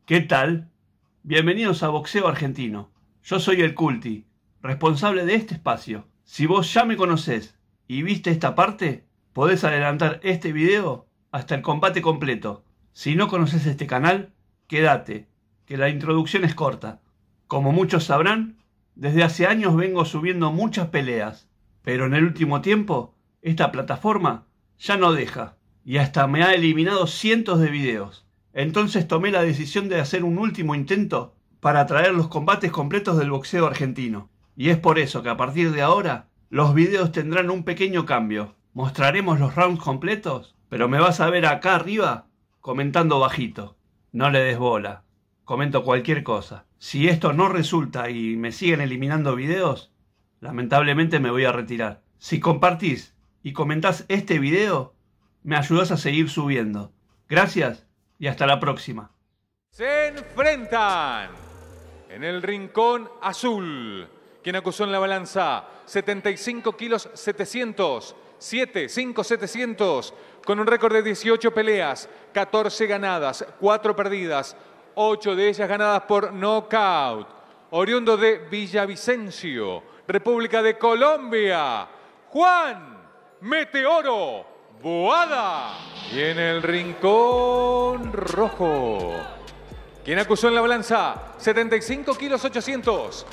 ¿Qué tal? Bienvenidos a Boxeo Argentino. Yo soy el Culti, responsable de este espacio. Si vos ya me conocés y viste esta parte, podés adelantar este video hasta el combate completo. Si no conoces este canal, quédate, que la introducción es corta. Como muchos sabrán, desde hace años vengo subiendo muchas peleas, pero en el último tiempo, esta plataforma ya no deja, y hasta me ha eliminado cientos de videos. Entonces tomé la decisión de hacer un último intento para traer los combates completos del boxeo argentino. Y es por eso que a partir de ahora, los videos tendrán un pequeño cambio. Mostraremos los rounds completos, pero me vas a ver acá arriba comentando bajito. No le des bola, comento cualquier cosa. Si esto no resulta y me siguen eliminando videos, lamentablemente me voy a retirar. Si compartís y comentás este video, me ayudás a seguir subiendo. Gracias y hasta la próxima. Se enfrentan en el rincón azul. Quien acusó en la balanza 75 kilos 700, 700, con un récord de 18 peleas, 14 ganadas, 4 perdidas, 8 de ellas ganadas por nocaut. Oriundo de Villavicencio, República de Colombia, Juan Meteoro Boada. Y en el rincón rojo, quien acusó en la balanza 75 kilos 800,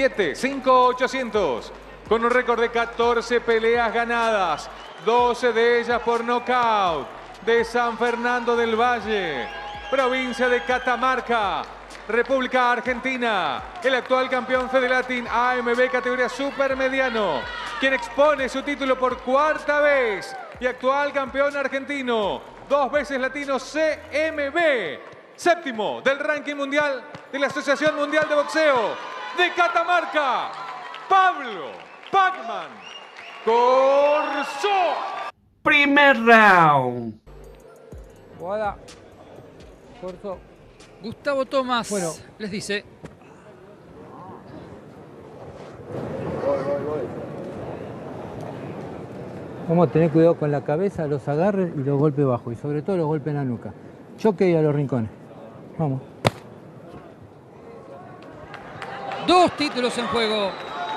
800, con un récord de 14 peleas ganadas, 12 de ellas por nocaut, de San Fernando del Valle, provincia de Catamarca, República Argentina, el actual campeón Fedelatin AMB categoría supermediano, quien expone su título por cuarta vez y actual campeón argentino, 2 veces latino CMB, séptimo del ranking mundial de la Asociación Mundial de Boxeo de Catamarca, Pablo Pacman Corzo. Primer round. Boada, Corzo. Gustavo Tomás Bueno. les dice: Vamos a tener cuidado con la cabeza, los agarres y los golpes bajos. Y sobre todo los golpes en la nuca. Choque y a los rincones. Vamos. 2 títulos en juego.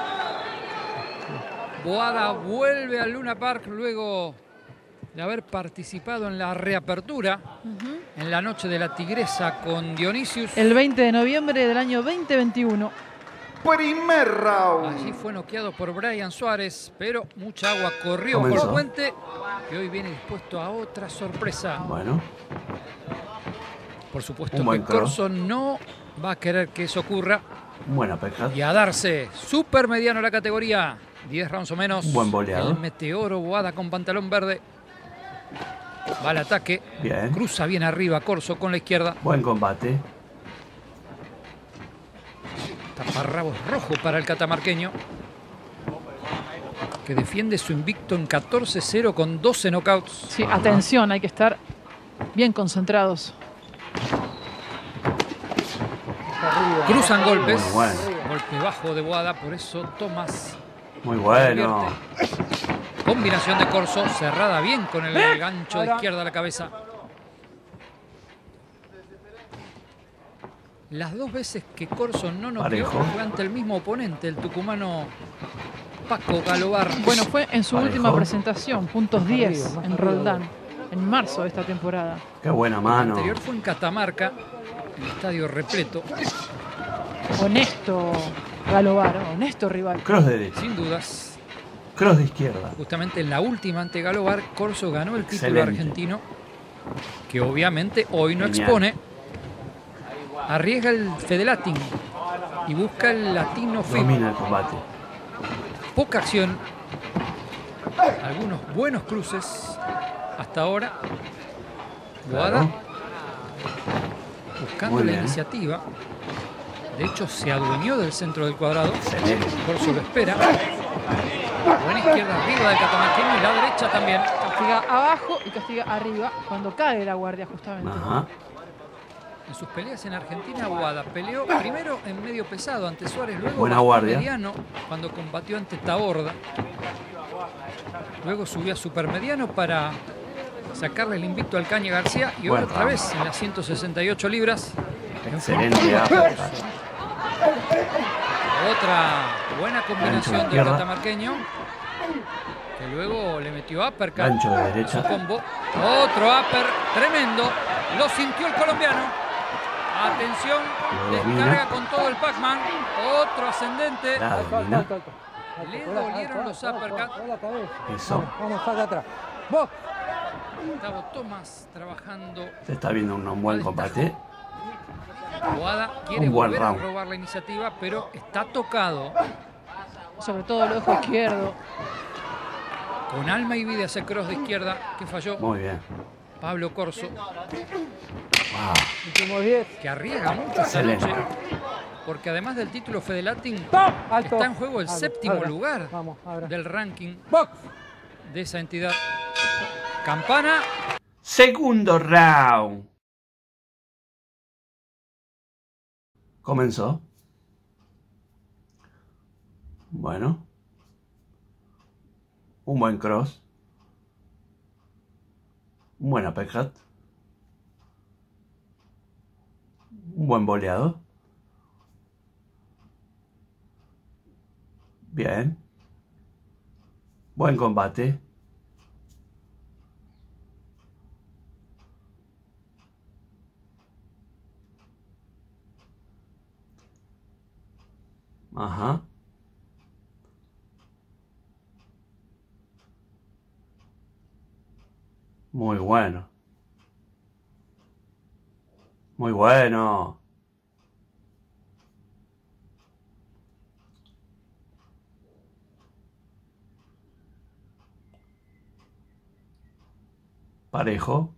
Boada vuelve al Luna Park luego de haber participado en la reapertura en la noche de la Tigresa con Dionisius. El 20 de noviembre del año 2021. Primer round. Allí fue noqueado por Brian Suárez, pero mucha agua corrió Comenzó. por puente y hoy viene dispuesto a otra sorpresa. Bueno, Por supuesto Un que buen cross. Corzo no va a querer que eso ocurra buena pesca. y a darse super mediano la categoría. 10 rounds o menos. Buen boleado. El Meteoro Boada con pantalón verde. Va al ataque. Bien. Cruza bien arriba Corzo con la izquierda. Buen combate. Taparrabos rojo para el catamarqueño, que defiende su invicto en 14-0 con 12 knockouts. Sí, atención, hay que estar bien concentrados. Cruzan golpes. Muy bueno. Golpe bajo de Boada, por eso Tomás. Muy bueno. Combinación de Corzo, cerrada bien con el gancho de izquierda a la cabeza. Las 2 veces que Corzo no noqueó Parejo. fue ante el mismo oponente, el tucumano Paco Galobar. Bueno, fue en su Parejo. última presentación, puntos 10 arriba, más en arriba. Roldán, en marzo de esta temporada. Qué buena El mano. anterior fue en Catamarca, el estadio repleto, Honesto Galobar, honesto rival. Cross de derecha. sin dudas. Cross de izquierda. Justamente en la última ante Galobar, Corzo ganó el título Excelente. argentino, que obviamente hoy no Genial. expone. Arriesga el Fedelatin y busca el latino FIB. Domina el combate. Poca acción. Algunos buenos cruces hasta ahora. Boada Claro. buscando Muy la bien. iniciativa. De hecho, se adueñó del centro del cuadrado. Excelente. Corzo lo espera. Buena izquierda arriba del catamarqueño y la derecha también. Castiga abajo y castiga arriba cuando cae la guardia justamente. Ajá. En sus peleas en Argentina, Boada peleó primero en medio pesado ante Suárez, luego Buena bajó guardia. mediano cuando combatió ante Taborda. Luego subió a supermediano para sacarle el invicto al Caña García y hoy Buen otra round. vez en las 168 libras Excelente uppercut. Otra buena combinación del izquierda. catamarqueño, que luego le metió uppercut Gancho de a su derecha. combo. Otro upper tremendo. Lo sintió el colombiano. Atención, Lo domina. descarga con todo el Pac-Man. Otro ascendente. La domina. Le dolieron los uppercuts. Eso. Vamos, saca atrás. Vos. Gustavo Tomás trabajando. Se está viendo un buen combate. Boada quiere Un buen volver a round. robar la iniciativa, pero está tocado. Sobre todo el ojo izquierdo. Con alma y vida ese cross de izquierda que falló Muy bien. Pablo Corso, Wow. Últimos 10. que arriesga mucho esta Excelente. noche, porque además del título Fede Latin, Alto. está en juego el Abra, séptimo abra. lugar Vamos, abra. del ranking Box. de esa entidad. Campana. Segundo round. Comenzó. Bueno. Un buen cross. Un buen uppercut. Un buen boleado. Bien. Buen combate. Ajá. Muy bueno. Muy bueno. Parejo.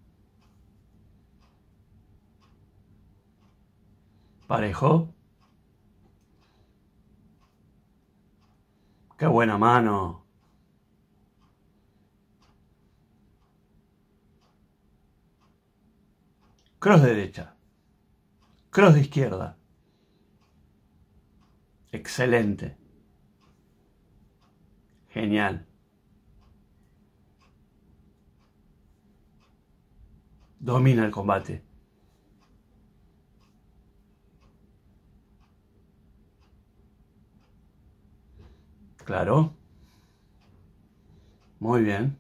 Parejo. Qué buena mano. Cross de derecha. Cross de izquierda. Excelente. Genial. Domina el combate. Claro. Muy bien.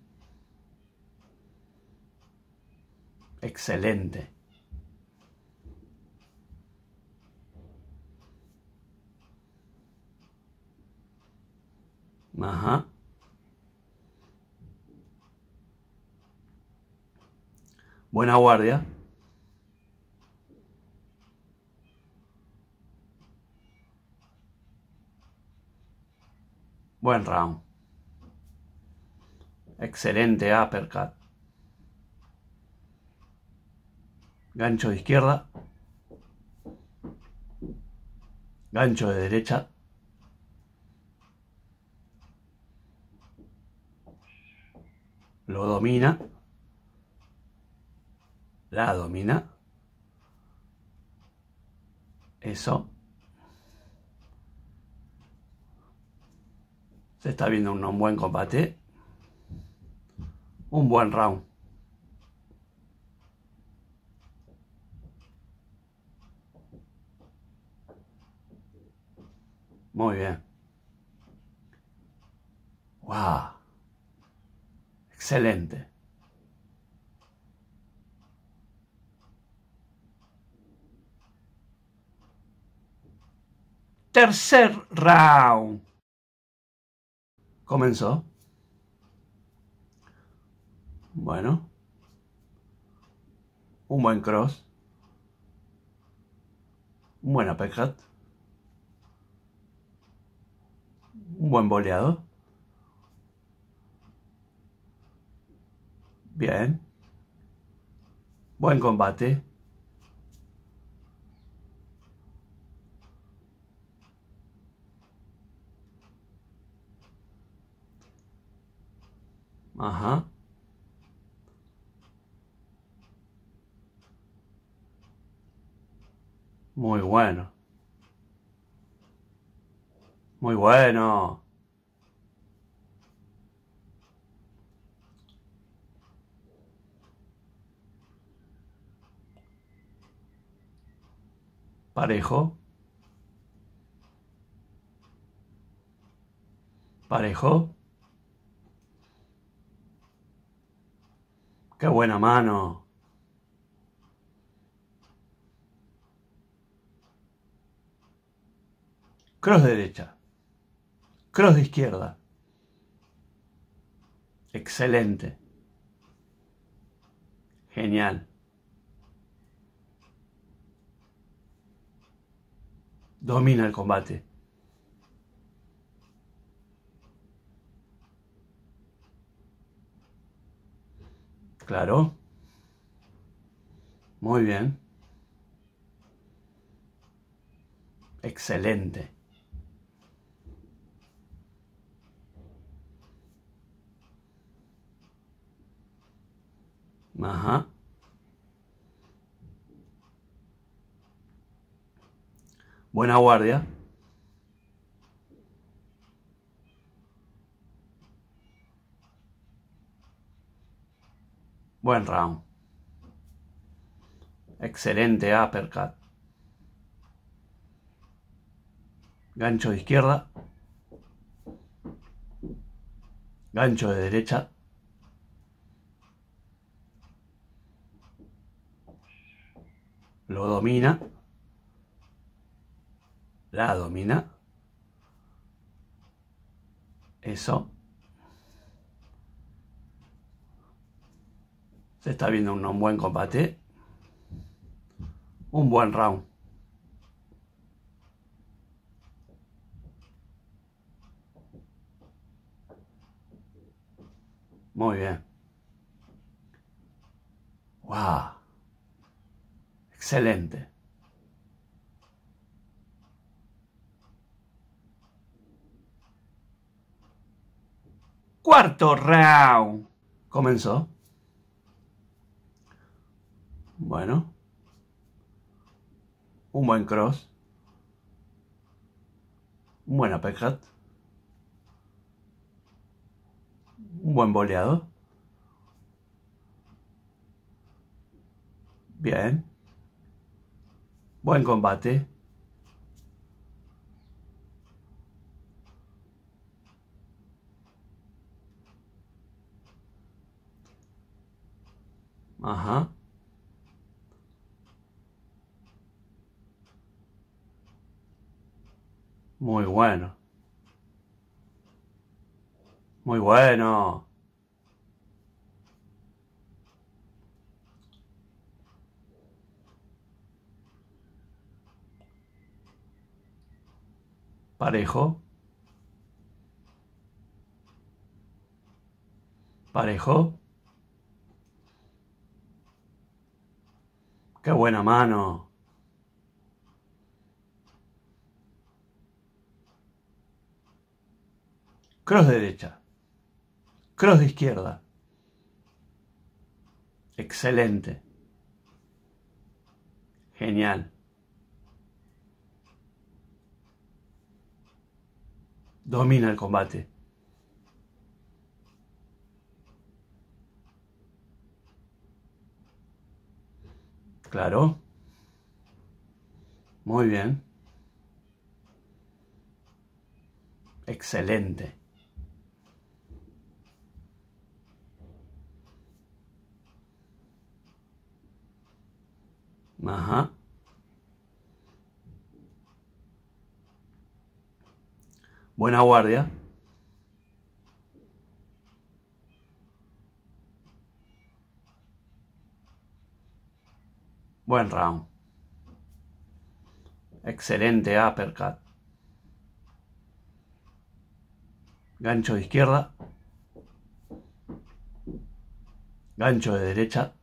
Excelente. Ajá. Buena guardia. Buen round. Excelente uppercut. Gancho de izquierda. Gancho de derecha. Lo domina. La domina. Eso. Se está viendo un buen combate. Un buen round. Muy bien. Wow. Excelente. Tercer round. Comenzó. Bueno. Un buen cross. Un buen uppercut. Un buen boleado. Bien. Buen combate. Ajá. Muy bueno. Muy bueno. Parejo. Parejo. ¡Qué buena mano! Cross de derecha. Cross de izquierda. Excelente. Genial. Domina el combate. Claro. Muy bien. Excelente. Ajá. Buena guardia. Buen round. Excelente uppercut. Gancho de izquierda. Gancho de derecha. Lo domina. La domina. Eso. Se está viendo un buen combate. Un buen round. Muy bien. ¡Wow! Excelente. Cuarto round. Comenzó. Bueno. Un buen cross. Un buen uppercut. Un buen boleado. Bien. Buen combate. Ajá. Muy bueno. Muy bueno. Parejo. Parejo. ¡Qué buena mano! Cross de derecha. Cross de izquierda. Excelente. Genial. Domina el combate. Claro. Muy bien. Excelente. Ajá. Buena guardia. Buen round. Excelente uppercut. Gancho de izquierda. Gancho de derecha.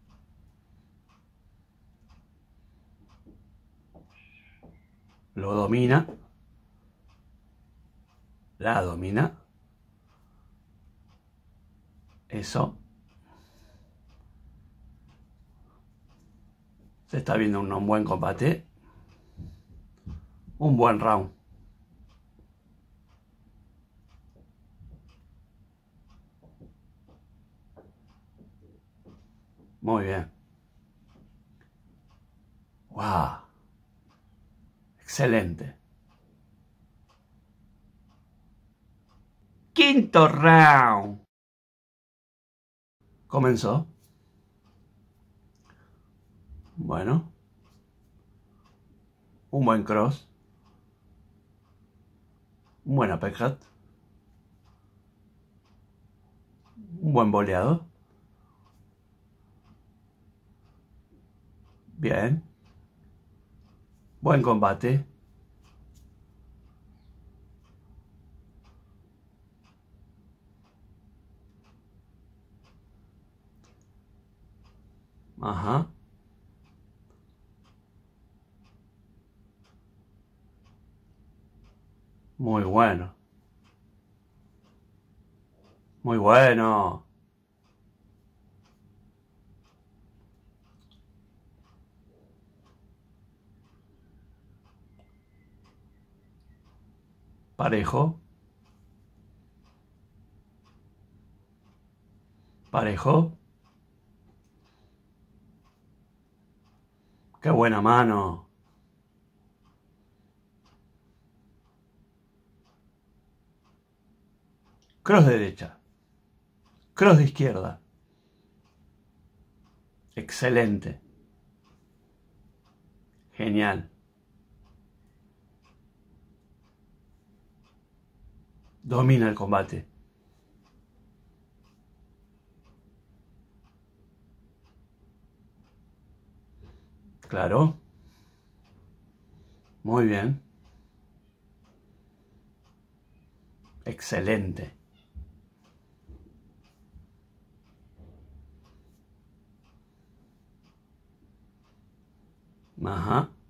Lo domina. La domina. Eso. Se está viendo un buen combate. Un buen round. Muy bien. ¡Wow! Excelente. Quinto round. Comenzó. Bueno. Un buen cross. Un buen uppercut. Un buen boleado. Bien. Buen combate. Ajá. Muy bueno. Muy bueno. Parejo. Parejo. Qué buena mano. Cross derecha. Cross de izquierda. Excelente. Genial. Domina el combate. Claro. Muy bien. Excelente. Ajá.